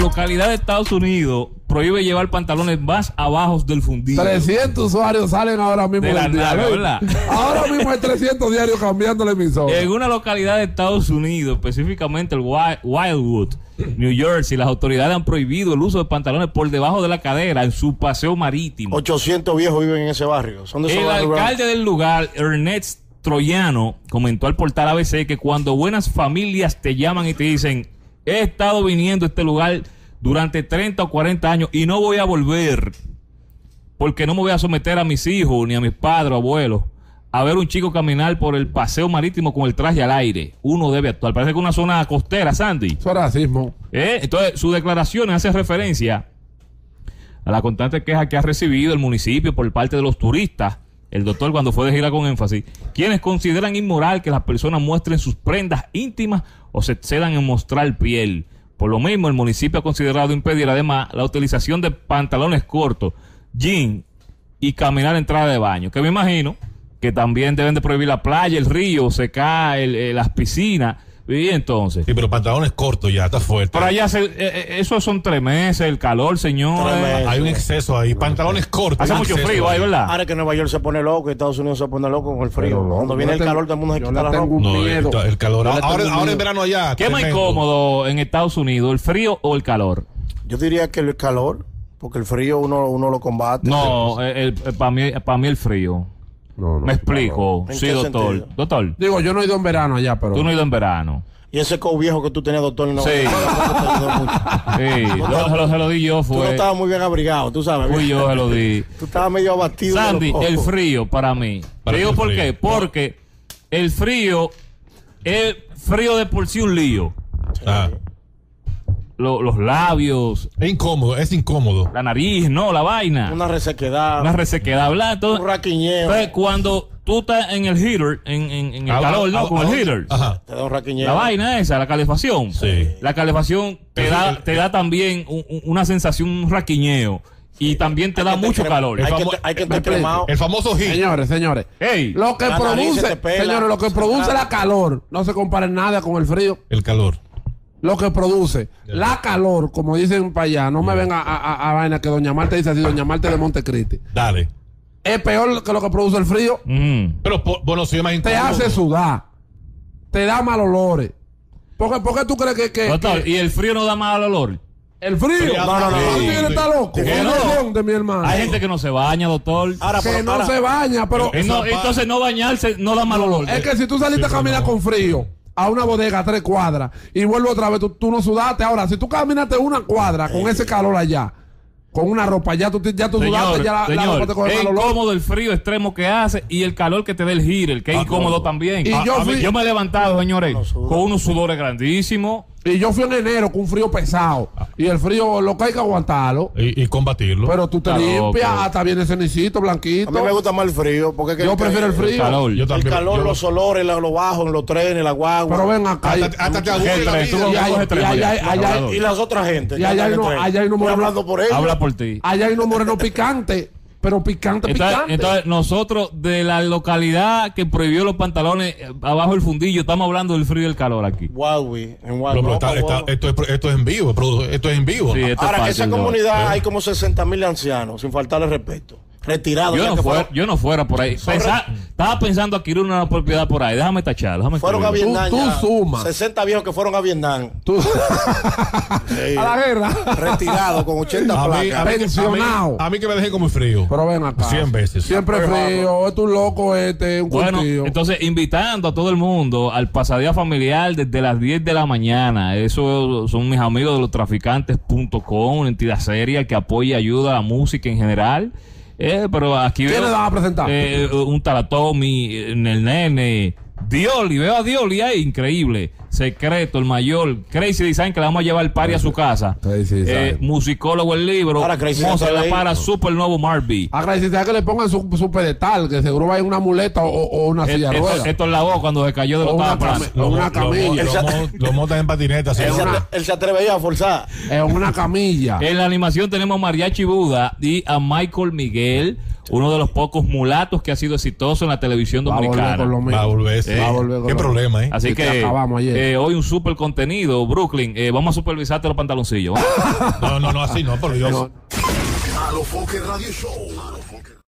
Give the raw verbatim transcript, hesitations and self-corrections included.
localidad de Estados Unidos prohíbe llevar pantalones más abajo del fundido. trescientos usuarios salen ahora mismo de la del nada, diario. ¿verdad? Ahora mismo hay trescientos diarios cambiando la emisora. En una localidad de Estados Unidos, específicamente el Wildwood, New Jersey, las autoridades han prohibido el uso de pantalones por debajo de la cadera en su paseo marítimo. ochocientos viejos viven en ese barrio. Son de El barrio alcalde del lugar, Ernest Troyano, comentó al portal A B C que cuando buenas familias te llaman y te dicen, he estado viniendo a este lugar durante treinta o cuarenta años y no voy a volver porque no me voy a someter a mis hijos ni a mis padres o abuelos a ver un chico caminar por el paseo marítimo con el traje al aire. Uno debe actuar. Parece que es una zona costera, Sandy. Eso es racismo. ¿Eh? Entonces, su declaración hace referencia a la constante queja que ha recibido el municipio por parte de los turistas. El doctor, cuando fue de gira con énfasis, quienes consideran inmoral que las personas muestren sus prendas íntimas o se excedan en mostrar piel. Por lo mismo, el municipio ha considerado impedir además la utilización de pantalones cortos, jeans y caminar en entrada de baño, que me imagino que también deben de prohibir la playa, el río, secar, el, el, las piscinas. Y entonces, sí, pero pantalones cortos ya, está fuerte. Para allá, se, eh, eso son tres meses, el calor, señor. Eh. Hay un exceso ahí, pantalones cortos. Hace mucho frío ahí, ¿verdad? Ahora que Nueva York se pone loco, Estados Unidos se pone loco con el frío. No, Cuando viene el tengo, calor, todo el mundo se quita la ropa. No, el, el calor. Ahora, ahora en verano allá. ¿Qué es más incómodo en Estados Unidos, el frío o el calor? Yo diría que el calor, porque el frío uno, uno lo combate. No, para mí, para mí el frío. No, no, Me explico. Claro. Sí, doctor. Sentido? Doctor. Digo, yo no he ido en verano allá, pero... Tú no has ido en verano. Y ese co viejo que tú tenías, doctor, no. Sí. Sí, lo, se, lo, se lo di yo. Fue. Tú no estabas muy bien abrigado, tú sabes. Fui yo, se lo di. Tú estabas medio abatido. Sandy, el frío para mí. ¿Para digo por qué? Porque el frío, el frío de por sí un lío. Sí. Ah. Lo, los labios. Es incómodo, es incómodo. La nariz, no, la vaina. Una resequedad. Una resequedad. Hablar todo. Un raquiñeo. Entonces, cuando tú estás en el heater, en, en, en el ah, calor, ¿no? Ah, Con ah, el heater. Ajá. Te da un raquiñeo. La vaina esa, la calefacción. Sí. La calefacción te el, da, el, te da también un, una sensación, un raquiñeo. Y también te da mucho calor. Hay que, hay que estar cremado. El famoso heat. Señores, señores. Hey, lo que produce, señores, lo que produce la calor no se compara en nada con el frío. El calor. Lo que produce la calor, como dicen para allá, no me venga a, a, a vaina que Doña Marta dice así, Doña Marta de Montecristi. Dale. Es peor que lo que produce el frío. Mm. Pero, bueno, si más te hace sudar. Te da mal olores. ¿Por qué, por qué tú crees que, que, Doctor, que... ¿y el frío no da mal olor? ¿El frío? No, no, no. ¿El tigre está loco? ¿Qué no? De mi hermano. Hay gente que no se baña, doctor. Ahora, que no ahora. se baña, pero... pero no, entonces no bañarse no da mal olor. Es que si tú saliste sí, a caminar no. con frío a una bodega a tres cuadras y vuelvo otra vez, tú, tú no sudaste. Ahora, si tú caminaste una cuadra con ese calor allá, con una ropa, ya tú, ya tú señor, sudaste, ya la, señor, la ropa te coge es mal olor. incómodo el frío extremo que hace y el calor que te da el heater, que es ah, incómodo no. también. Y a, yo, a fui, mí, yo me he levantado, señores, no con unos sudores grandísimos. Y yo fui en enero con un frío pesado. Y el frío, lo que hay que aguantarlo. Y, y combatirlo. Pero tú te claro, limpias, okay. hasta viene cenicito, blanquito. A mí me gusta más el frío. Porque yo el, prefiero el frío. El calor, yo también, el calor yo, los olores, los bajos, los trenes, la guagua. Pero ven acá. Hasta, hasta te y las otras gente. Y allá hay no, allá hay no moreno. Hablando por ellos. Habla por ti. Allá hay no moreno picante. Pero picante, entonces, picante. Entonces, nosotros de la localidad que prohibió los pantalones abajo del fundillo, estamos hablando del frío y del calor aquí. Wildwood, en Wildwood. No, está, está, esto, es, esto es en vivo, esto es en vivo. Sí, ahora, en esa comunidad hay como sesenta mil ancianos, sin faltarle respeto. Retirados. Yo, no que fuera, yo no fuera por ahí. Pensa, re... Estaba pensando adquirir una propiedad por ahí. Déjame tachar. Déjame fueron a Vietnam. Tú, tú sumas. sesenta viejos que fueron a Vietnam. Tú... sí. A la guerra. Retirados con ochenta a placas. Mí, a, pensionado. Mí, a mí que me dejen como frío. Pero ven acá. cien veces. Siempre frío. Esto es un loco este. Un bueno, curtido. Entonces, invitando a todo el mundo al pasadía familiar desde las diez de la mañana. Eso son mis amigos de los traficantes punto com, una entidad seria que apoya y ayuda a música en general. Eh, pero aquí ¿Quién veo, le van a presentar? Eh, un Talatomi, el nene, Dioli, veo a Dioli ahí, increíble. Secreto, el mayor, Crazy Design, que le vamos a llevar el party a su casa. Eh, musicólogo el libro, Moza la para super nuevo Marby. A Crazy Design que le pongan su, su pedestal, que seguro va a ir una muleta o, o una el, silla de ruedas. Esto es la voz cuando se cayó de los tapas. O una camilla. Lo montan en patineta. Él, una, él se atreve a forzar. Es una camilla. En la animación tenemos a Mariachi Buda y a Michael Miguel. uno de los pocos mulatos que ha sido exitoso en la televisión Va a volver dominicana. con lo mismo. Va a volver, sí. Va a volver con Qué lo problema, ¿eh? Así Y te que acabamos ayer. eh, hoy un super contenido, Brooklyn. Eh, vamos a supervisarte los pantaloncillos. No, no, no, así no, por Dios. No. A lo Foque Radio Show. A lo Foque